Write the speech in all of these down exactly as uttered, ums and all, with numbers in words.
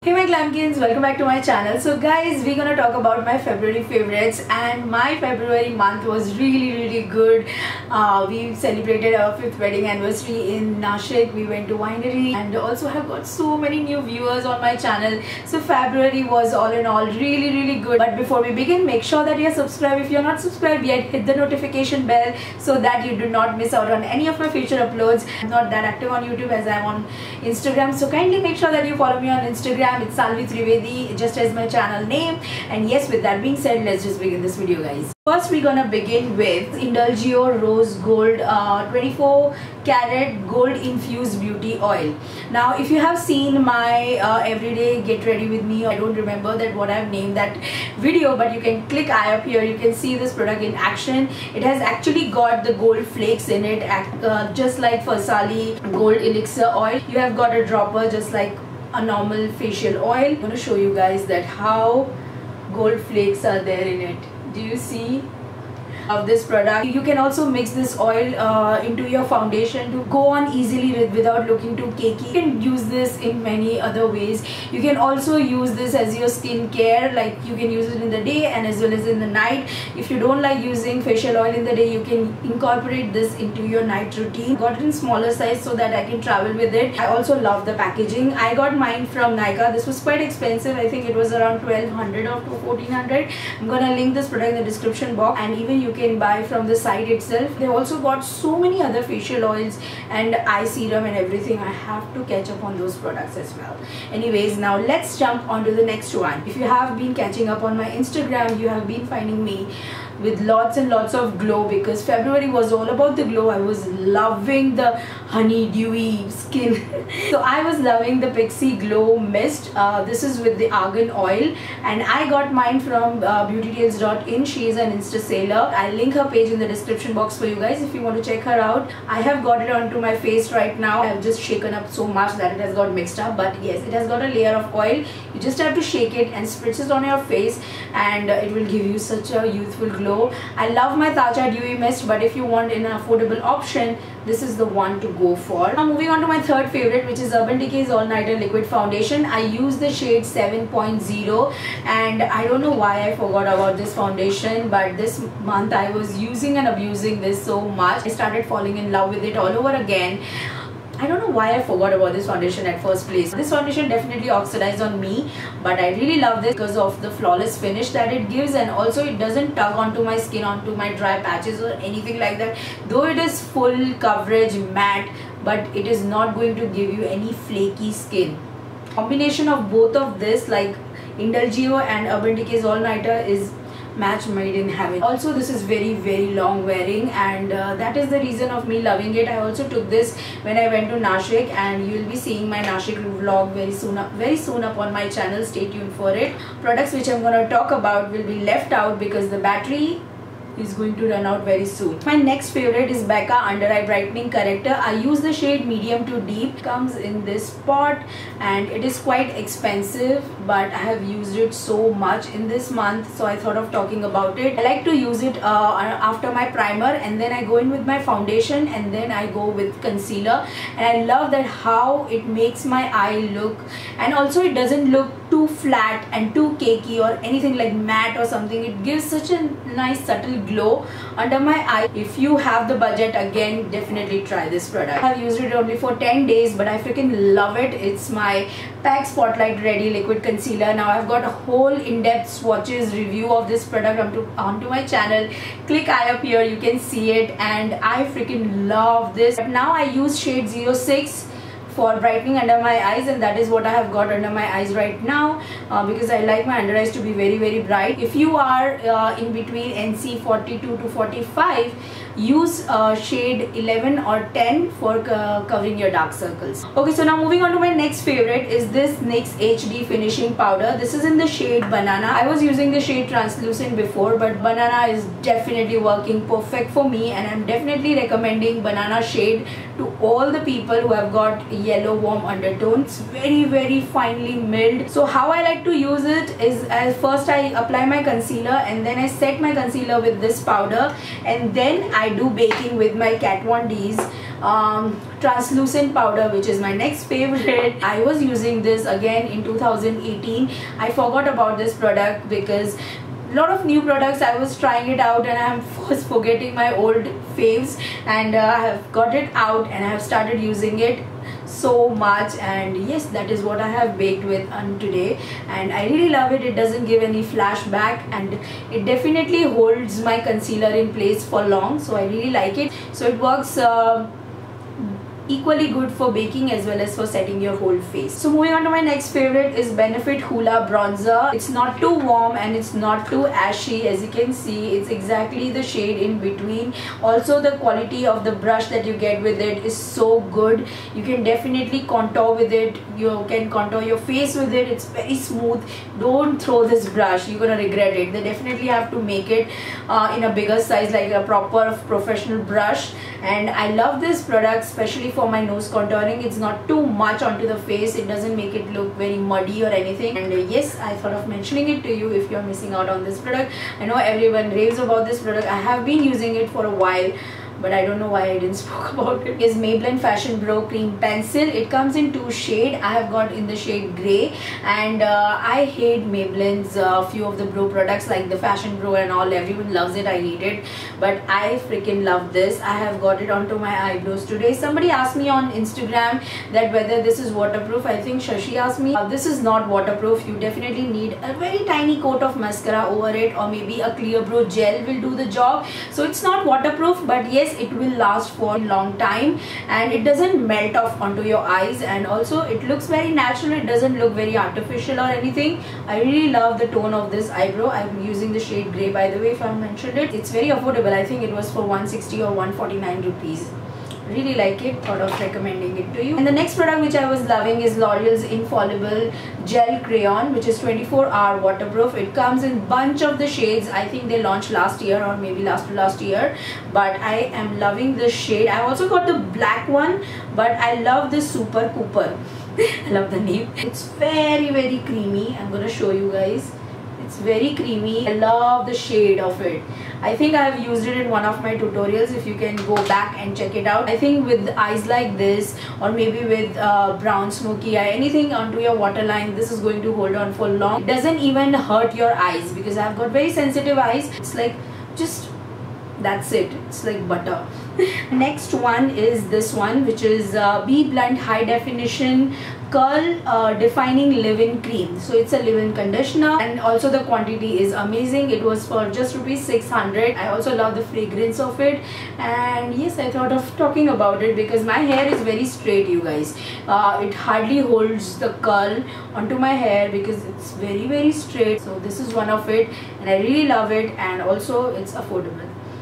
Hey my Glamkins, welcome back to my channel. So guys, we're gonna talk about my February favorites, and my February month was really really good. Uh, we celebrated our fifth wedding anniversary in Nashik. We went to winery and also have got so many new viewers on my channel. So February was all in all really really good. But before we begin, make sure that you're subscribed. If you're not subscribed yet, hit the notification bell so that you do not miss out on any of my future uploads. I'm not that active on YouTube as I'm on Instagram, so kindly make sure that you follow me on Instagram. It's Salvi Trivedi, just as my channel name. And yes, with that being said, let's just begin this video, guys. First, we're gonna begin with Indulgio Rose Gold uh, twenty-four carat gold infused beauty oil. Now, if you have seen my uh, everyday get ready with me, I don't remember that what I've named that video, but you can click eye up here. You can see this product in action. It has actually got the gold flakes in it, uh, just like Farsali Gold Elixir oil. You have got a dropper just like a normal facial oil. I'm going to show you guys that how gold flakes are there in it. Do you see of this product? You can also mix this oil uh, into your foundation to go on easily with, without looking too cakey. You can use this in many other ways. You can also use this as your skincare, like you can use it in the day and as well as in the night. If you don't like using facial oil in the day, you can incorporate this into your night routine. Got it in smaller size so that I can travel with it. I also love the packaging. I got mine from Nykaa. This was quite expensive. I think it was around twelve hundred or fourteen hundred. I'm gonna link this product in the description box, and even you can buy from the site itself. They've also got so many other facial oils and eye serum and everything. I have to catch up on those products as well. Anyways, now let's jump on to the next one. If you have been catching up on my Instagram, you have been finding me with lots and lots of glow, because February was all about the glow. I was loving the honey dewy skin. So I was loving the Pixi Glow Mist. Uh, this is with the argan oil, and I got mine from uh, beauty tales dot in. She is an Insta seller. I'll link her page in the description box for you guys if you want to check her out. I have got it onto my face right now. I've just shaken up so much that it has got mixed up, but yes, it has got a layer of oil. You just have to shake it and spritz it on your face, and uh, it will give you such a youthful glow. I love my Tatcha Dewy Mist, but if you want an affordable option, this is the one to go for. Now moving on to my third favorite, which is Urban Decay's All Nighter Liquid Foundation. I use the shade seven point zero, and I don't know why I forgot about this foundation, but this month I was using and abusing this so much. I started falling in love with it all over again. I don't know why I forgot about this foundation at first place. This foundation definitely oxidized on me, but I really love this because of the flawless finish that it gives, and also it doesn't tug onto my skin, onto my dry patches or anything like that. Though it is full coverage matte, but it is not going to give you any flaky skin. Combination of both of this, like Indulgio and Urban Decay's All Nighter, is match made in heaven. Also, this is very very long wearing, and uh, that is the reason of me loving it. I also took this when I went to Nashik, and you will be seeing my Nashik vlog very soon up very soon up on my channel. Stay tuned for it. Products which I'm going to talk about will be left out because the battery is going to run out very soon. My next favorite is Becca Under Eye Brightening Corrector. I use the shade medium to deep. It comes in this pot and it is quite expensive, but I have used it so much in this month, so I thought of talking about it. I like to use it uh, after my primer, and then I go in with my foundation, and then I go with concealer, and I love that how it makes my eye look, and also it doesn't look too flat and too cakey or anything like matte or something. It gives such a nice subtle glow under my eye. If you have the budget, again, definitely try this product. I have used it only for ten days, but I freaking love it. It's my Pack Spotlight Ready Liquid Concealer. Now I've got a whole in-depth swatches review of this product onto, onto my channel. Click eye up here, you can see it, and I freaking love this. But now I use shade zero six for brightening under my eyes, and that is what I have got under my eyes right now, uh, because I like my under eyes to be very very bright. If you are uh, in between N C forty-two to forty-five, use uh, shade eleven or ten for uh, covering your dark circles. Okay, so now moving on to my next favorite is this NYX H D Finishing Powder. This is in the shade Banana. I was using the shade Translucent before, but Banana is definitely working perfect for me, and I'm definitely recommending Banana shade to all the people who have got yellow warm undertones. Very very finely milled. So how I like to use it is, as first I apply my concealer, and then I set my concealer with this powder, and then I I do baking with my Kat Von D's um, translucent powder, which is my next favorite. I was using this again in two thousand eighteen. I forgot about this product because a lot of new products I was trying it out and I was forgetting my old faves, and uh, I have got it out and I have started using it so much, and yes, that is what I have baked with on today, and I really love it. It doesn't give any flashback and it definitely holds my concealer in place for long, so I really like it. So it works uh, equally good for baking as well as for setting your whole face. So moving on to my next favorite is Benefit Hoola Bronzer. It's not too warm and it's not too ashy. As you can see, it's exactly the shade in between. Also, the quality of the brush that you get with it is so good. You can definitely contour with it. You can contour your face with it. It's very smooth. Don't throw this brush, you're gonna regret it. They definitely have to make it uh, in a bigger size, like a proper professional brush. And I love this product, especially for my nose contouring. It's not too much onto the face. It doesn't make it look very muddy or anything. And uh, yes, I thought of mentioning it to you if you're missing out on this product. I know everyone raves about this product. I have been using it for a while, but I don't know why I didn't spoke about it. Is Maybelline Fashion Pro Cream Pencil. It comes in two shades. I have got in the shade grey, and uh, I hate Maybelline's uh, few of the Pro products like the Fashion Pro and all. Everyone loves it, I hate it, but I freaking love this. I have got it onto my eyebrows today. Somebody asked me on Instagram that whether this is waterproof. I think Shashi asked me. Uh, this is not waterproof. You definitely need a very tiny coat of mascara over it, or maybe a clear brow gel will do the job. So it's not waterproof, but yes, it will last for a long time and it doesn't melt off onto your eyes, and also it looks very natural. It doesn't look very artificial or anything. I really love the tone of this eyebrow. I'm using the shade grey, by the way, if I mentioned it. It's very affordable. I think it was for one sixty or one forty-nine rupees. Really like it, thought of recommending it to you. And the next product which I was loving is L'Oreal's Infallible Gel Crayon, which is twenty-four hour waterproof. It comes in bunch of the shades. I think they launched last year or maybe last to last year, but I am loving this shade. I also got the black one, but I love this Super Cooper. I love the name. It's very very creamy. I'm gonna show you guys. It's very creamy. I love the shade of it. I think I have used it in one of my tutorials. If you can go back and check it out. I think with eyes like this, or maybe with uh, brown smoky eye, anything onto your waterline, this is going to hold on for long. It doesn't even hurt your eyes because I've got very sensitive eyes. It's like just that's it. It's like butter. Next one is this one, which is uh, BBlunt High Definition Curl uh, Defining Leave-In Cream. So it's a leave-in conditioner, and also the quantity is amazing. It was for just rupees six hundred. I also love the fragrance of it, and yes, I thought of talking about it because my hair is very straight, you guys. Uh, it hardly holds the curl onto my hair because it's very very straight. So this is one of it, and I really love it, and also it's affordable.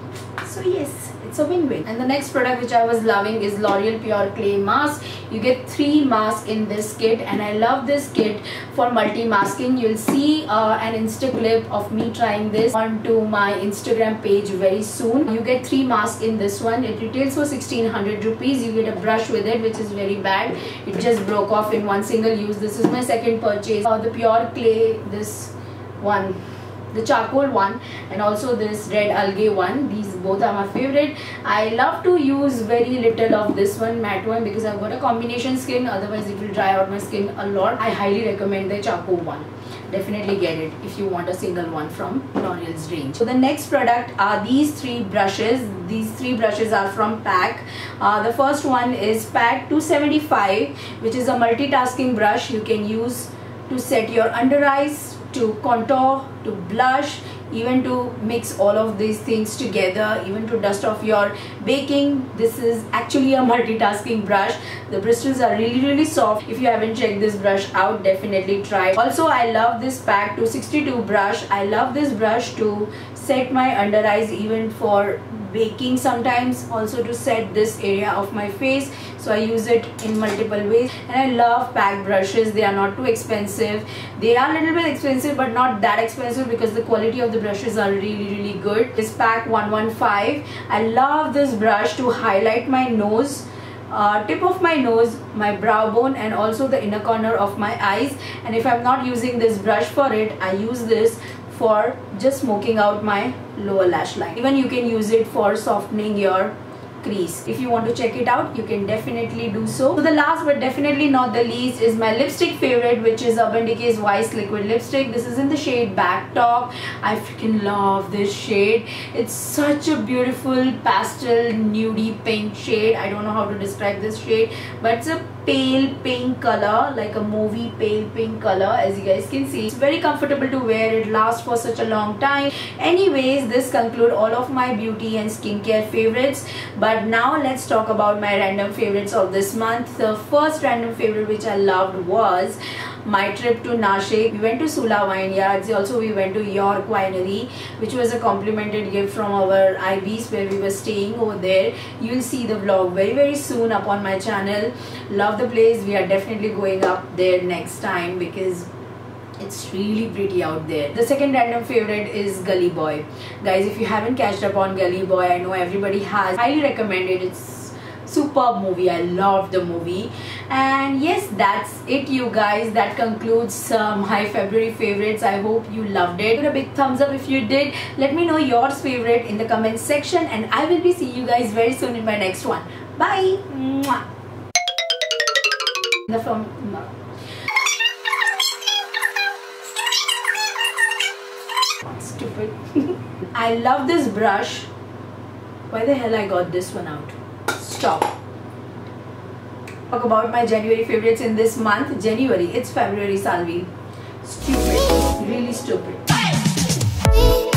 So yes, it's a win-win. And the next product which I was loving is L'Oreal Pure Clay Mask. You get three masks in this kit, and I love this kit for multi-masking. You'll see uh, an Insta clip of me trying this onto my Instagram page very soon. You get three masks in this one. It retails for sixteen hundred rupees. You get a brush with it, which is very bad. It just broke off in one single use. This is my second purchase. Uh, the Pure Clay, this one, the charcoal one, and also this red algae one. These both are my favorite. I love to use very little of this one, matte one, because I've got a combination skin, otherwise it will dry out my skin a lot. I highly recommend the charcoal one. Definitely get it if you want a single one from L'Oreal's range. So the next product are these three brushes. These three brushes are from PAC. Uh, the first one is PAC two seventy-five, which is a multitasking brush. You can use to set your under eyes, to contour, to blush, even to mix all of these things together, even to dust off your baking. This is actually a multitasking brush. The bristles are really really soft. If you haven't checked this brush out, definitely try. Also, I love this PAC two sixty-two brush. I love this brush to set my under eyes, even for baking sometimes, also to set this area of my face. So I use it in multiple ways, and I love PAC brushes. They are not too expensive. They are a little bit expensive, but not that expensive because the quality of the brushes are really really good. This PAC one fifteen. I love this brush to highlight my nose, uh, tip of my nose, my brow bone, and also the inner corner of my eyes. And if I'm not using this brush for it, I use this for just smoking out my lower lash line. Even you can use it for softening your crease. If you want to check it out, you can definitely do so. So the last but definitely not the least is my lipstick favorite, which is Urban Decay's Vice Liquid Lipstick. This is in the shade Back Talk. I freaking love this shade. It's such a beautiful pastel nudie pink shade. I don't know how to describe this shade, but it's a pale pink color, like a movie pale pink color, as you guys can see. It's very comfortable to wear. It lasts for such a long time. Anyways, this concludes all of my beauty and skincare favorites. But now let's talk about my random favorites of this month. The first random favorite which I loved was my trip to Nashik. We went to Sula Vineyards. Also we went to York Winery, which was a complimented gift from our I Bs where we were staying over there. You will see the vlog very very soon up on my channel. Love the place. We are definitely going up there next time because it's really pretty out there. The second random favorite is Gully Boy. Guys, if you haven't catched up on Gully Boy, I know everybody has. Highly recommend it. It's superb movie. I love the movie. And yes, that's it you guys. That concludes uh, my February favorites. I hope you loved it. Give it a big thumbs up if you did. Let me know yours favorite in the comment section, and I will be seeing you guys very soon in my next one. Bye. Mwah. The from stupid. I love this brush. Why the hell I got this one out? Stop. Talk about my January favorites in this month. January, it's February Salvi. Stupid. Really stupid.